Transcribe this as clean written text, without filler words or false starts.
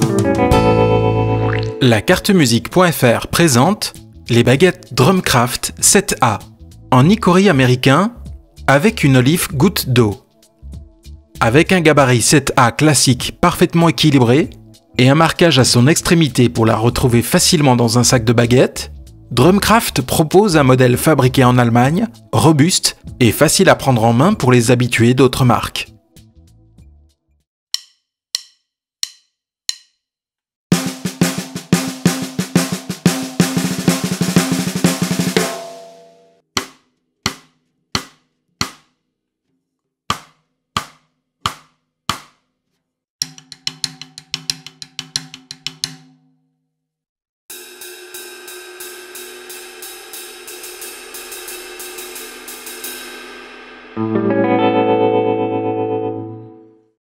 La cartemusique.fr présente les baguettes Drumcraft 7A en icori américain avec une olive goutte d'eau. Avec un gabarit 7A classique parfaitement équilibré et un marquage à son extrémité pour la retrouver facilement dans un sac de baguettes, Drumcraft propose un modèle fabriqué en Allemagne, robuste et facile à prendre en main pour les habitués d'autres marques.